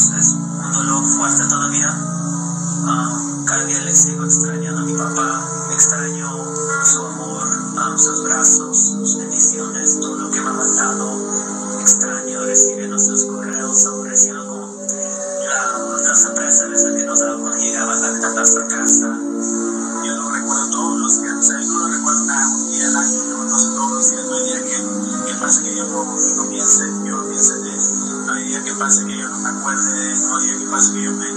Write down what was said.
años es un dolor fuerte todavía. Cada día le sigo extrañando a mi papá, extraño su amor, sus brazos, sus bendiciones, todo lo que me ha mandado. Extraño recibiendo sus correos, aborreciendo con la sorpresa esa que nos daba cuando llegaban a nuestra casa. Yo lo recuerdo todos los días, o sea, yo no lo recuerdo nada, un día al año, yo no sé todos los días, no hay día que pase que yo no piense en él, no hay día que pase que yo no me acuerde de él, no hay día que pase que yo me